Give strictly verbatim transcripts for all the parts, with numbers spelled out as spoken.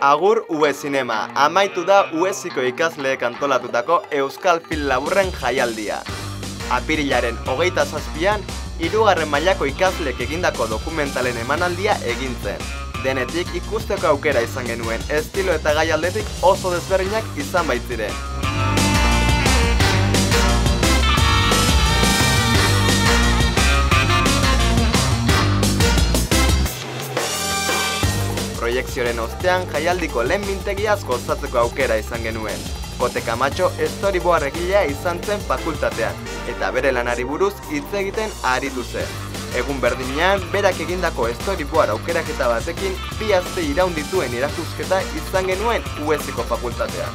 Agur U E Zinema, amaitu da UESiko ikasleek antolatutako Euskal Film Laburren jaialdia. Apirilaren hogeita zazpian, hirugarren mailako ikasleek egindako dokumentalen emanaldia egin zen. Denetik ikusteko aukera izan genuen, estilo eta gai aldetik oso desberdinak izan baitziren. Proiekzioaren ostean jaialdiko lehen mintegiaz gozatzeko aukera izan genuen. Kote Camacho storyboard egilea izan zen fakultatean, eta bere lanari buruz hitz egiten aritu zen. Egun berdinean, berak egindako storyboard aukeraketa batekin, bi aste iraun dituen irakusketa izan genuen UESiko fakultatean.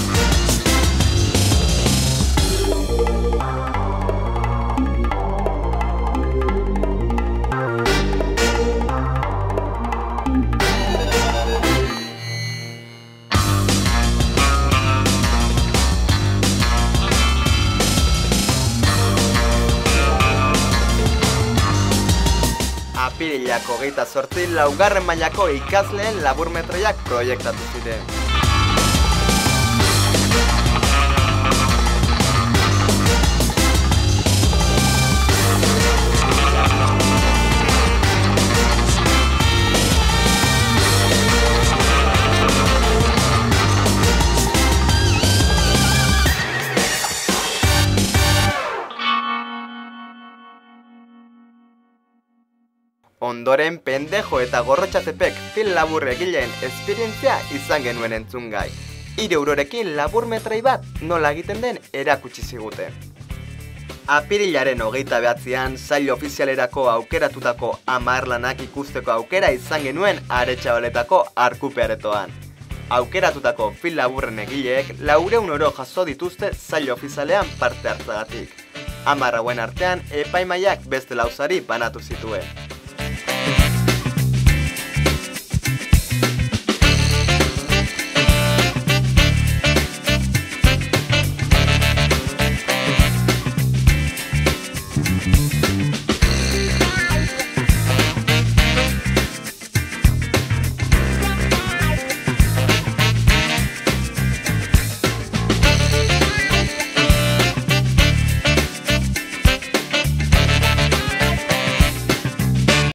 Apirilak hogeita zortzi laugarren mailako ikasleen laburmetroiak proiektatu ziren. Ondoren Pendejo eta Gorrotxatepek film labur egileen esperientzia izan genuen entzungai. Hiru eurorekin laburmetroi bat nola egiten den erakutsi ziguten. Apirilaren hogeita behatzian sail ofizialerako aukeratutako hamar lanak ikusteko aukera izan genuen Aretxabaletako Arkupe Aretoan. Aukeratutako film laburren egileek laurehun euro jaso dituzte sail ofizialean parte hartzagatik. Hamar hauen artean epaimaiak beste lauzari banatu zituen.